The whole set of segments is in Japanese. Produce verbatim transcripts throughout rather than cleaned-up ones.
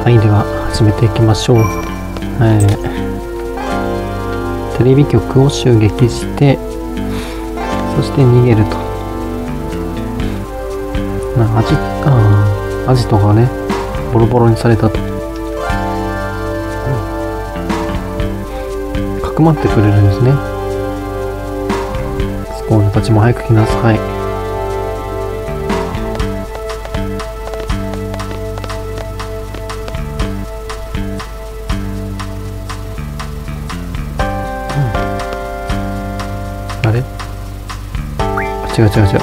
はい、では始めていきましょう。えー、テレビ局を襲撃して、そして逃げると。なアジあアジトがねボロボロにされたと。かくまってくれるんですね。スコールたちも早く来なさい。あれ違う違う違う。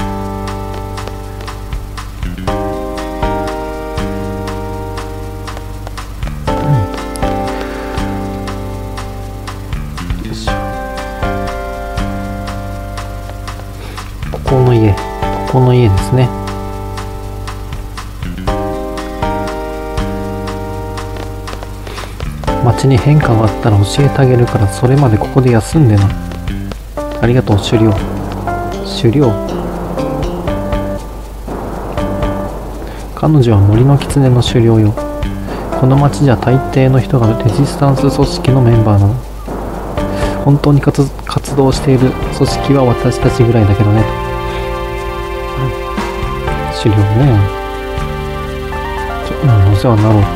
ここの家、ここの家ですね。町に変化があったら教えてあげるから、それまでここで休んでな。ありがとう、狩猟。狩猟。彼女は森の狐の狩猟よ。この町じゃ大抵の人がレジスタンス組織のメンバーなの。本当に活活動している組織は私たちぐらいだけどね。狩猟ね。ちょ、うん、お世話になろう。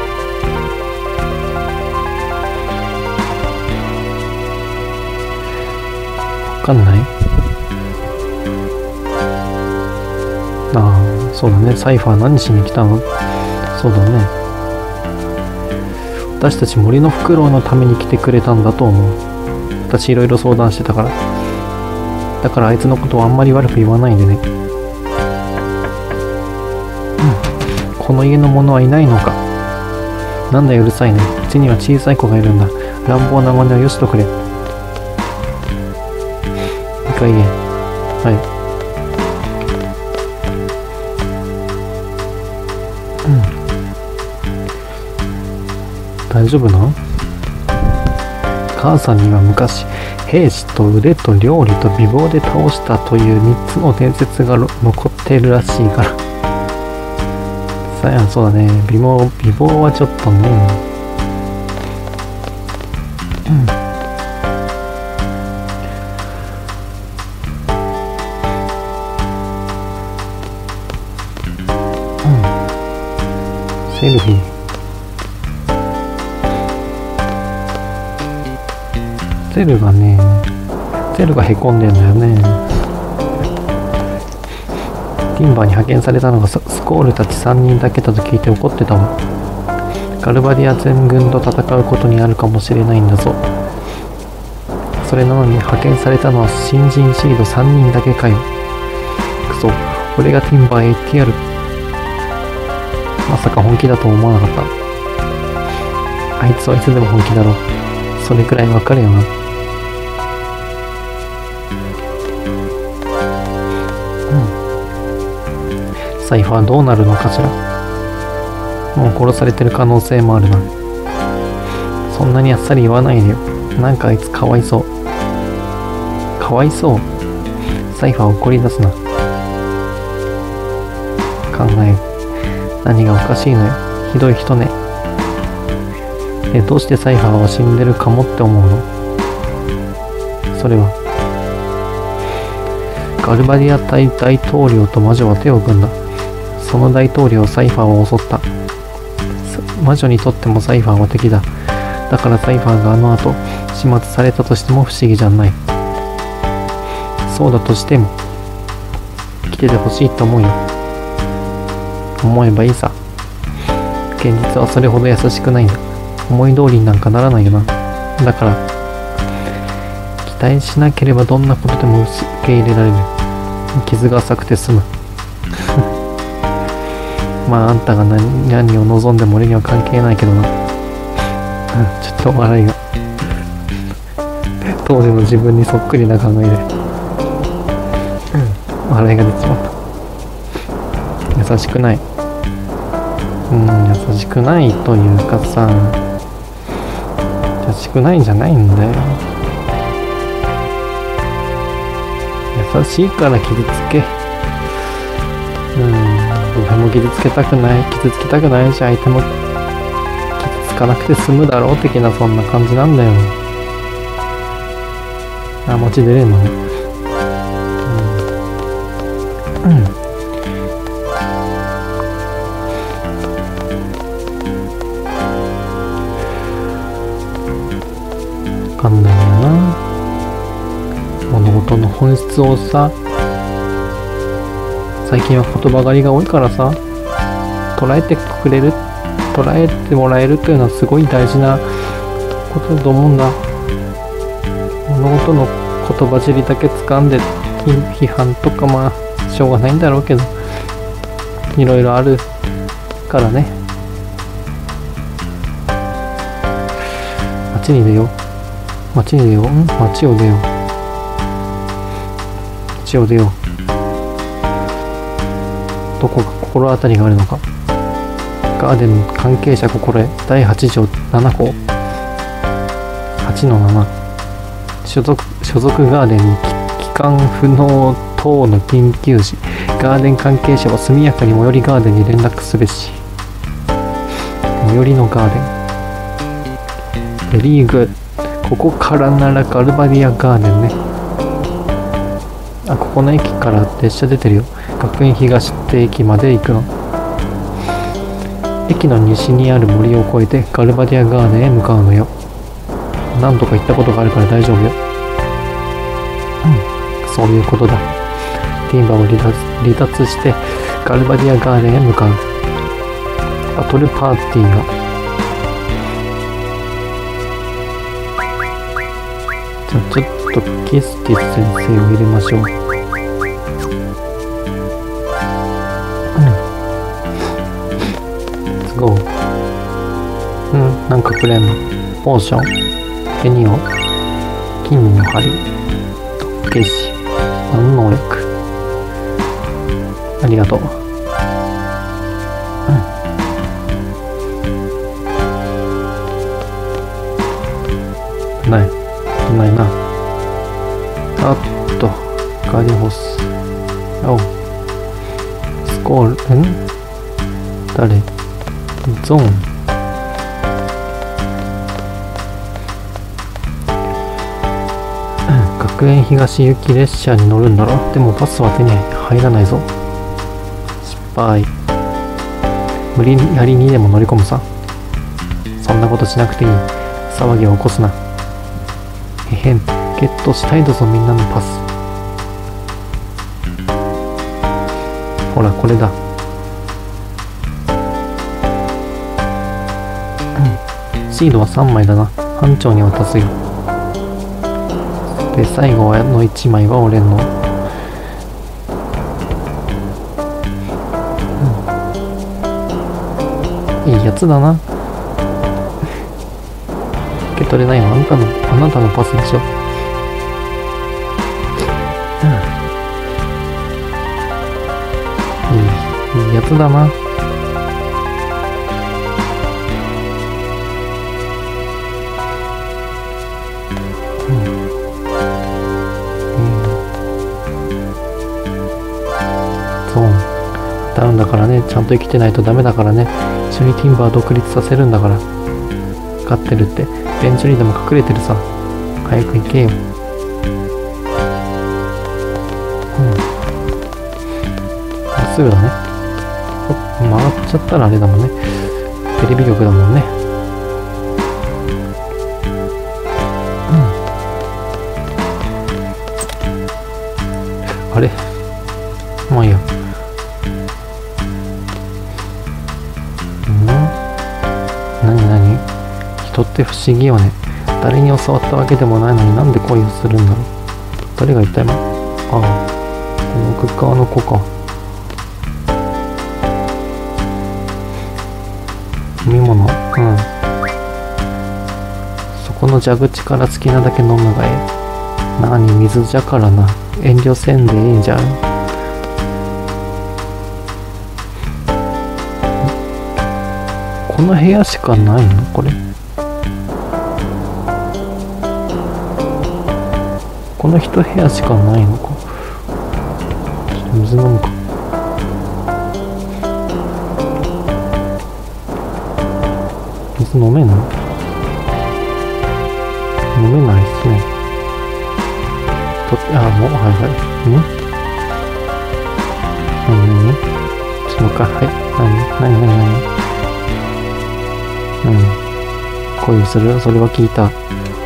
わかんない。ああ、そうだね。サイファー何しに来たの？そうだね。私たち森のフクロウのために来てくれたんだと思う。私いろいろ相談してたから。だからあいつのことはあんまり悪く言わないでね。うん。この家の者はいないのか。なんだようるさいね。うちには小さい子がいるんだ。乱暴な真似はよしとくれ。いいはい。うん。大丈夫な？母さんには昔、兵士と腕と料理と美貌で倒したというみっつの伝説が残っているらしいから。さあ、そうだね。美貌、美貌はちょっとね。うん。セルフィー。セルがね、セルがへこんでんだよね。ティンバーに派遣されたのがスコールたちさんにんだけだと聞いて怒ってたわ。ガルバディア全軍と戦うことになるかもしれないんだぞ。それなのに派遣されたのは新人シードさんにんだけかよ。くそ、俺がティンバーへ行ってやる。まさか本気だと思わなかった。あいつはいつでも本気だろう。それくらいわかるよな。うん。サイファーどうなるのかしら。もう殺されてる可能性もあるな。そんなにあっさり言わないでよ。なんかあいつかわいそう。かわいそう。サイファー怒り出すな。考える。何がおかしいのよ。ひどい人ね。え、どうしてサイファーは死んでるかもって思うの？それはガルバディア大大統領と魔女は手を組んだ。その大統領サイファーを襲った。魔女にとってもサイファーは敵だ。だからサイファーがあの後始末されたとしても不思議じゃない。そうだとしても生きててほしいと思うよ。思えばいいさ。現実はそれほど優しくないんだ。思い通りになんかならないよな。だから期待しなければどんなことでも受け入れられる。傷が浅くて済む。まああんたが 何, 何を望んでも俺には関係ないけどな。ちょっと笑いが当時の自分にそっくりな考えで、笑いが出ちまった。優しくない。うん、優しくないというかさ、優しくないんじゃないんだよ。優しいから傷つけ。うん、俺も傷つけたくない。傷つけたくないし、相手もかなくて済むだろう的な、そんな感じなんだよ。あ、餅出れんのね。うん、うん、わかんないよな、物事の本質をさ。最近は言葉狩りが多いからさ、捉えてくれる、捉えてもらえるというのはすごい大事なことだと思うんだ。物事の言葉尻だけ掴んで批判とか、まあしょうがないんだろうけど、いろいろあるからね。街に出よう、街に出よう、ん街を出よう、街を出よう。どこが心当たりがあるのか。ガーデン関係者心得だいはち条なな項 はちのなな、所属所属ガーデンに帰還不能等の緊急時、ガーデン関係者は速やかに最寄りガーデンに連絡すべし。最寄りのガーデン、リーグ、ここからならガルバディアガーデンね。あ、ここの駅から列車出てるよ。学園東って駅まで行くの。駅の西にある森を越えてガルバディアガーデンへ向かうのよ。何度か行ったことがあるから大丈夫よ。うん、そういうことだ。ティンバを離脱、離脱してガルバディアガーデンへ向かう。バトルパーティーが、じゃあちょっとキスティス先生を入れましょう。うん、うん、なんかくれんの。ポーション、ペニオ、金の針、特化師、万能薬。ありがとう。うん。ない。ないな。あっと、ガリホス。おう。スコール、ん誰ゾーン。学園東行き列車に乗るんだろ。でもバスは手に入らないぞ。失敗。無理やりにでも乗り込むさ。そんなことしなくていい。騒ぎを起こすな。へへん。ゲットしたいだぞ、みんなのパス。ほら、これだ。シードはさんまいだな。班長に渡すよ。で、最後のいちまいは俺の。うん、いいやつだな。受け取れないのはあんたの、あなたのパスでしょ。うん、いい、いいやつだな。ダウンだからね、ちゃんと生きてないとダメだからね。一緒にティンバー独立させるんだから。分かってるって。ベンチにでも隠れてるさ。早く行けよ。うん。まっすぐだね。曲がっちゃったらあれだもんね。テレビ局だもんね。うん。あれ、まあいいや。人って不思議よね。誰に教わったわけでもないのになんで恋をするんだろう。誰が言った今。ああ、この奥側の子か。飲み物、うん。そこの蛇口から好きなだけ飲むがええ。なに、水じゃからな。遠慮せんでいいんじゃん。この部屋しかないのこれ。この一部屋しかないのか。ちょっと水飲むか。水水飲めんの？飲めないですね。と、あ、もう、はいはい。ん？なになに？ちょっともう一回、はい。なになになになに？うん。恋する？それは聞いた。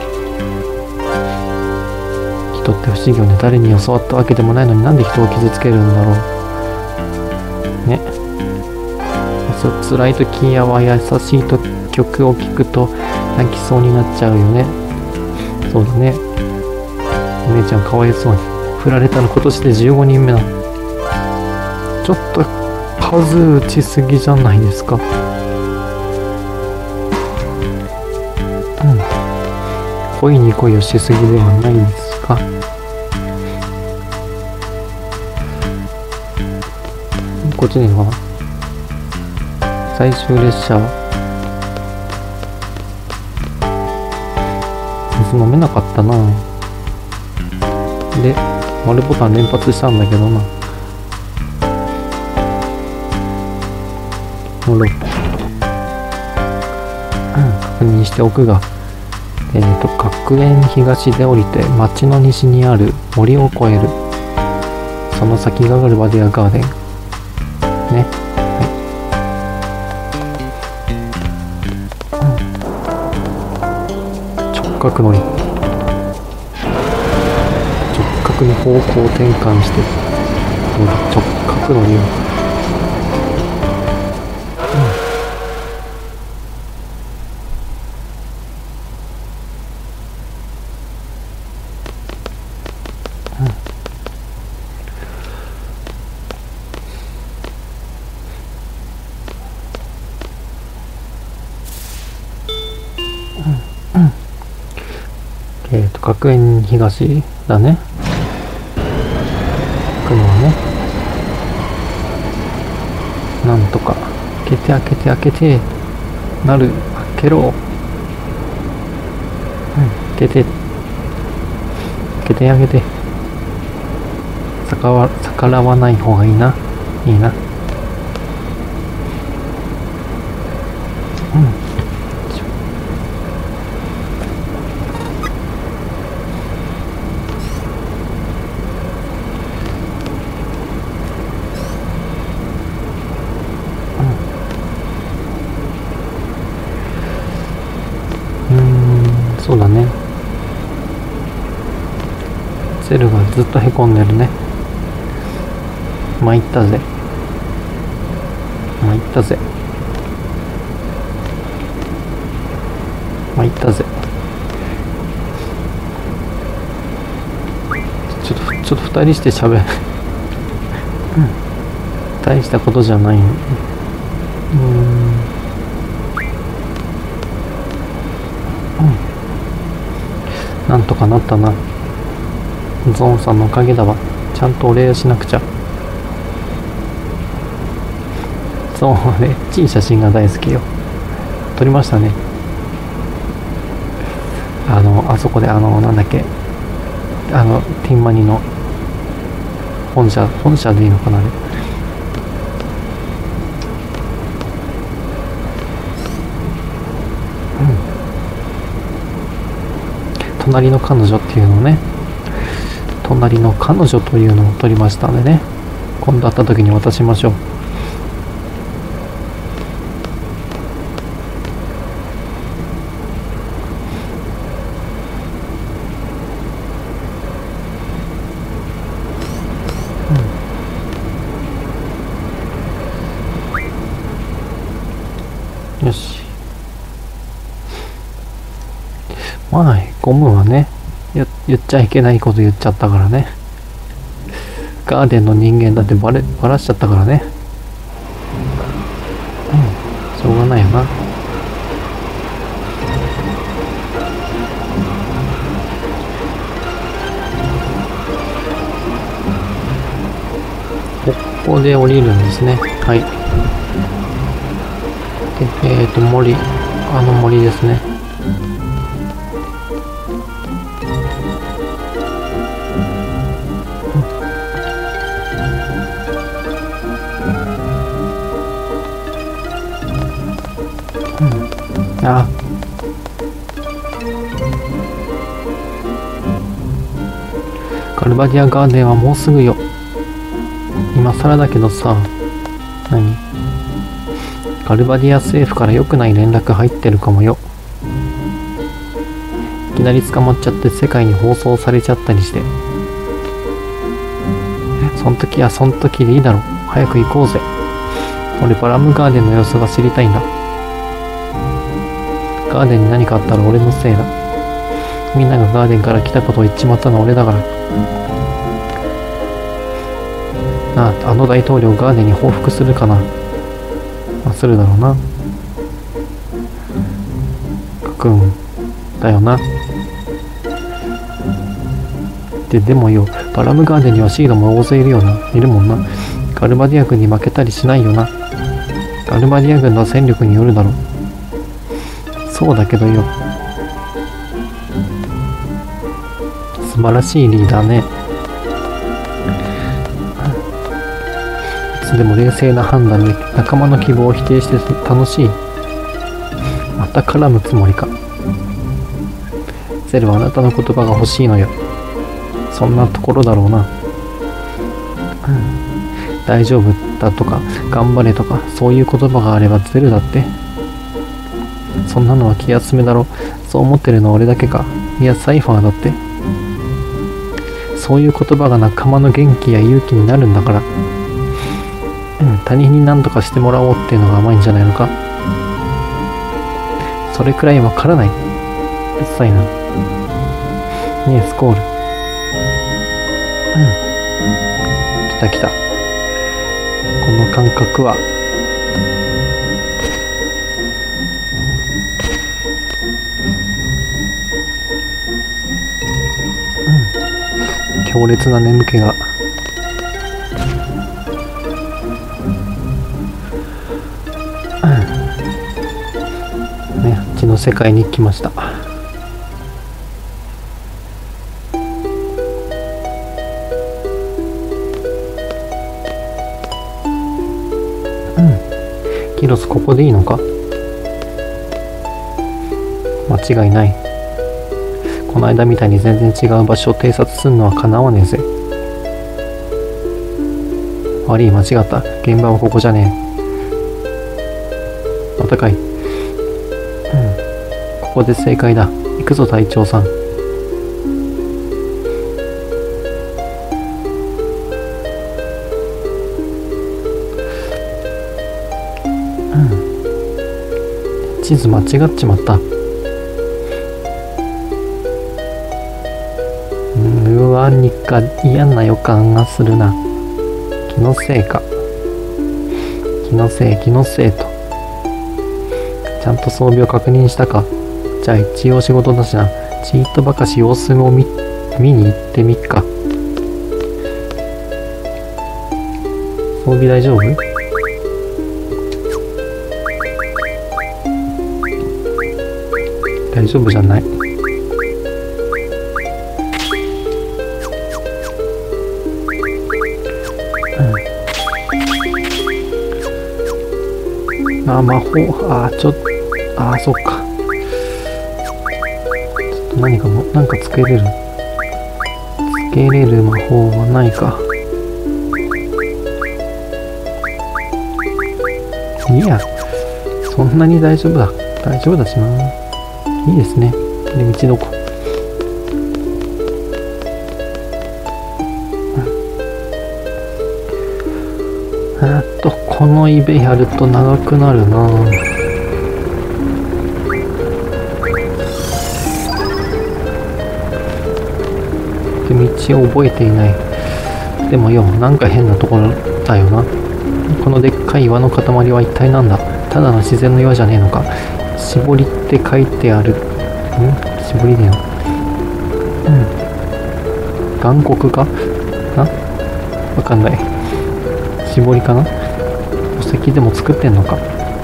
人って不思議よね。誰に教わったわけでもないのになんで人を傷つけるんだろう。ね。つ辛い時やは優しいと曲を聴くと泣きそうになっちゃうよね。そうだね。お姉ちゃんかわいそうに。振られたの今年でじゅうごにんめなの。ちょっと数打ちすぎじゃないですか。うん。恋に恋をしすぎではないですか。こっちにいるのかな。最終列車。水飲めなかったな。で、丸ボタン連発したんだけどな。ほら、うん、確認しておくが、えっと、学園東で降りて町の西にある森を越える。その先がガルバディアガーデン。ね。直角乗り、直角に方向転換して直角乗りを、うんうん、えっと、学園東だね。行くのはね。なんとか、開けて開けて開けて、なる、開けろ。うん、開けて、開けてあげて。逆わ、逆らわない方がいいな。いいな。うん。そうだね。セルがずっとへこんでるね。参ったぜ。参ったぜ。参ったぜ。ちょっと、ちょっと二人して喋る。うん。大したことじゃない。うーん。なんとかなったな。ゾーンさんのおかげだわ。ちゃんとお礼をしなくちゃ。そうね、ちい写真が大好きよ。撮りましたね。あの、あそこで、あの、なんだっけ。あの、ティンマニの本社、本社でいいのかな、あれ。隣の彼女っていうのをね、隣の彼女というのを取りましたんでね、今度会った時に渡しましょう。うん、よし。まあ、ゴムはね、言っちゃいけないこと言っちゃったからね。ガーデンの人間だってバレ、バラしちゃったからね。うん、しょうがないよな。ここで降りるんですね。はい。で、えっと、森、あの森ですね。 あ、ガルバディアガーデンはもうすぐよ。今更だけどさ。何？ガルバディア政府から良くない連絡入ってるかもよ。いきなり捕まっちゃって世界に放送されちゃったりして。そん時はそん時でいいだろ。早く行こうぜ。俺バラムガーデンの様子が知りたいんだ。ガーデンに何かあったら俺のせいだ。みんながガーデンから来たことを言っちまったのは俺だから。ああ、あの大統領ガーデンに報復するかな。まあ、するだろうな。かくんだよな。で、でもよ、バラムガーデンにはシードも大勢いるよな。いるもんな。ガルバディア軍に負けたりしないよな。ガルバディア軍の戦力によるだろう。そうだけどよ。素晴らしいリーダーね。いつでも冷静な判断で仲間の希望を否定して楽しい。また絡むつもりか。ゼルはあなたの言葉が欲しいのよ。そんなところだろうな。うん、大丈夫だとか頑張れとかそういう言葉があればゼルだって。そんなのは気休めだろ。そう思ってるのは俺だけか。いやサイファーだって。そういう言葉が仲間の元気や勇気になるんだから。うん、他人に何とかしてもらおうっていうのが甘いんじゃないのか。それくらいわからない。うっさいな。ねえスコール。うん。来た来た。この感覚は。うん。強烈な眠気が。うん。ね、あっちの世界に来ました。キロスここでいいのか？間違いない。この間みたいに全然違う場所を偵察するのはかなわねえぜ。悪い、間違った。現場はここじゃねえ。お高い。うん。ここで正解だ。行くぞ隊長さん。地図間違っちまった。うわ、にか嫌な予感がするな。気のせいか。気のせい、気のせいと。ちゃんと装備を確認したか。じゃあ一応仕事だしな。ちーっとばかし様子を見、見に行ってみっか。装備大丈夫？大丈夫じゃない。うん、あ、魔法、あ、ちょっと、あ、そっか。ちょっと何かも、なんかつけれる。つけれる魔法はないか。いや、そんなに大丈夫だ。大丈夫だしな。いいですね。で、道どこ？えーっと、このイベやると長くなるな。で、道を覚えていない。でもよ、なんか変なところだよな。このでっかい岩の塊は一体なんだ？ただの自然の岩じゃねえのか。絞りって書いてある。ん？絞りだよ。うん。岩石かな？わかんない。絞りかな？宝石でも作ってんのか。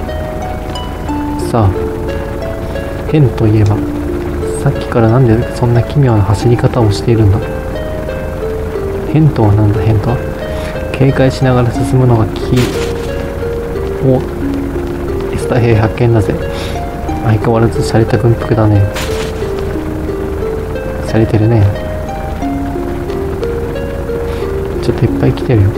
さあ、変といえば、さっきからなんでそんな奇妙な走り方をしているんだ。変とはなんだ、変とは。警戒しながら進むのがキー。お、エスタ兵発見だぜ。 相変わらず洒落た軍服だね。洒落てるね。ちょっといっぱい来てるよ。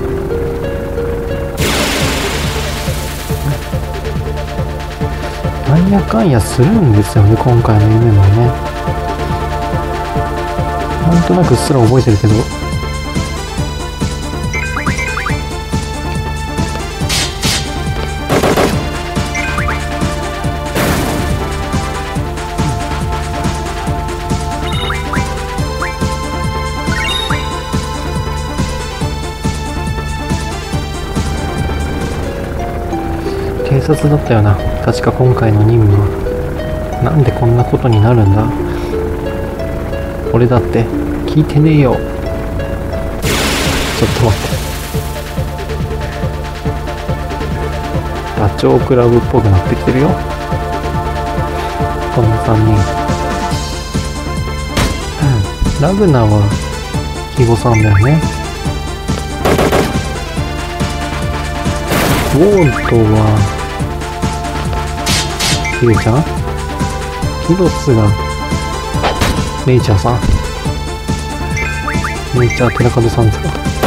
なんやかんやするんですよね、今回の夢もね。なんとなくうっすら覚えてるけど、警察だったよな、確か今回の任務は。なんでこんなことになるんだ。俺だって聞いてねえよ。ちょっと待って、ダチョウ倶楽部っぽくなってきてるよ、このさんにん。うん、ラグナは肥後さんだよね。ウォードはヒデちゃん、ヒロスがネイチャーさん、ネイチャー寺門さんですか。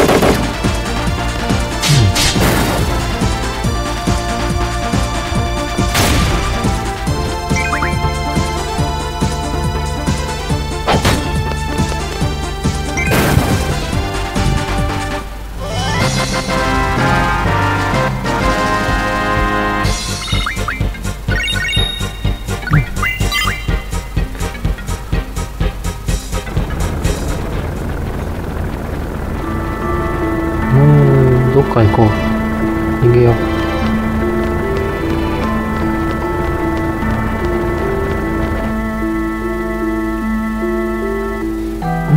どっか行こう。逃げよう。うん。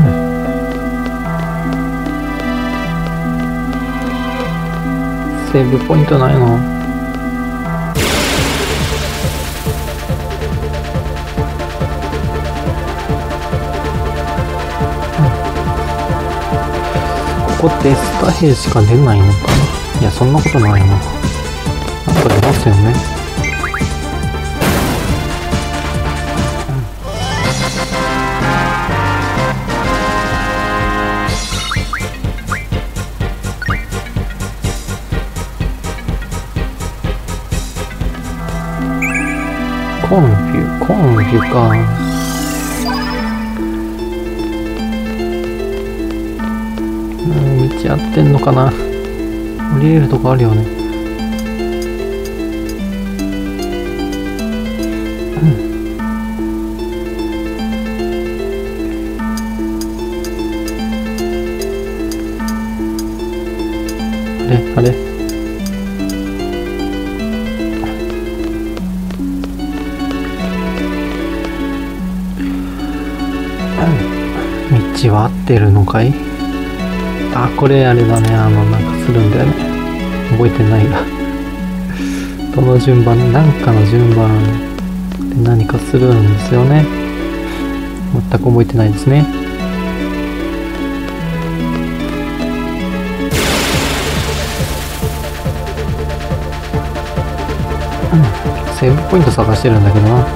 セーブポイントないの？ここってスタ兵しか出ないのかな。いや、そんなことないな。なんか出ますよね。コンフュ、コンフュか。道合ってんのかな。降りれるとこあるよね。うん。あれあれ。道は合ってるのかい。あ、これあれだね、あの、なんかするんだよね。覚えてないが。どの順番、なんかの順番で何かするんですよね。全く覚えてないですね。うん、セーブポイント探してるんだけどな。うん、うん。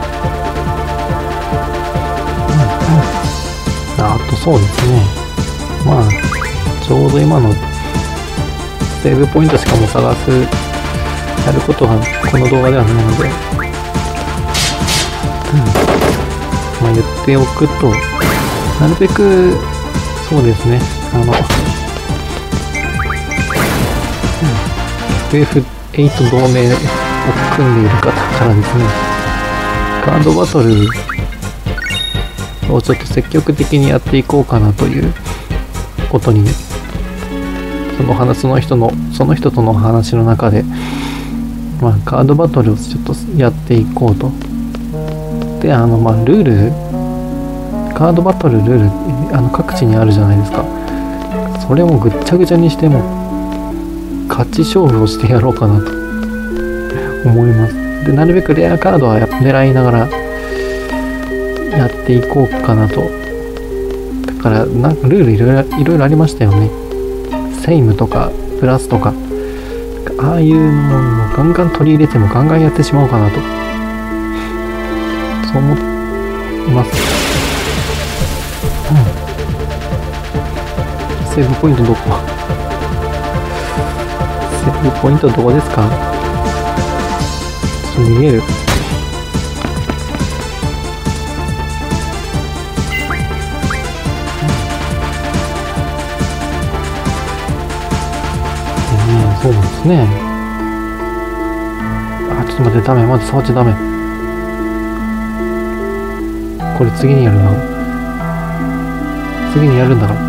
あとそうですね。まあ、ちょうど今のセーブポイントしかも探す、やることはこの動画ではないので、うん、まあ言っておくと、なるべく、そうですね、あの、うん、エフエフエイト 同盟を組んでいる方からですね、カードバトルをちょっと積極的にやっていこうかなということに、その話、その人の、その人との話の中で、まあ、カードバトルをちょっとやっていこうと。で、あの、まあ、ルール、カードバトルルール、あの、各地にあるじゃないですか。それをぐっちゃぐちゃにしても、勝ち勝負をしてやろうかなと思います。で、なるべくレアカードは狙いながらやっていこうかなと。だから、なんかルールいろいろ、いろいろありましたよね。セイムとかプラスとか、ああいうのをガンガン取り入れてもガンガンやってしまおうかなと。 そう思います。うん。セーブポイントどこ？セーブポイントどこですか？ちょっと逃げる。そうなんですね。あ、ちょっと待って、ダメ。まず触っちゃダメ。これ次にやるな。次にやるんだから。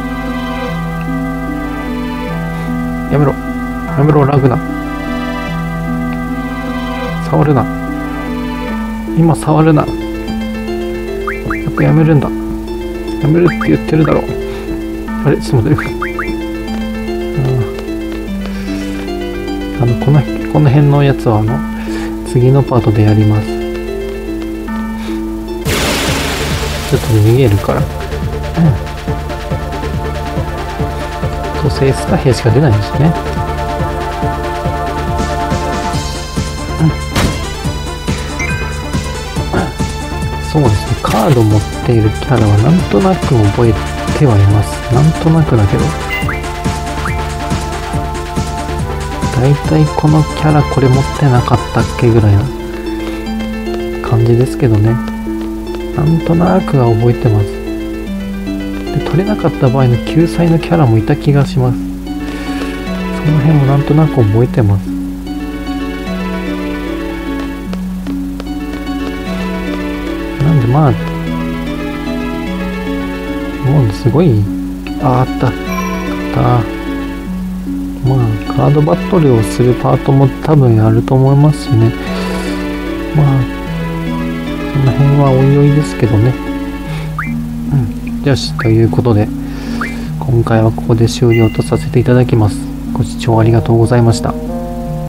やめろ。やめろ、ラグな。触るな。今触るな。やっぱやめるんだ。やめるって言ってるだろう。あれ、ちょっと待って。あのこのこの辺のやつはあの次のパートでやります。ちょっと逃げるから。うん。どうせスタ兵しか出ないしね。うん。そうですね。カード持っているキャラはなんとなく覚えてはいます。なんとなくだけど。だいたいこのキャラこれ持ってなかったっけぐらいな感じですけどね。なんとなくは覚えてます。で、取れなかった場合の救済のキャラもいた気がします。その辺もなんとなく覚えてます。なんでまあもうすごい、あ、あったあったまあ、カードバトルをするパートも多分あると思いますしね。まあ、その辺はおいおいですけどね。うん。よし、ということで、今回はここで終了とさせていただきます。ご視聴ありがとうございました。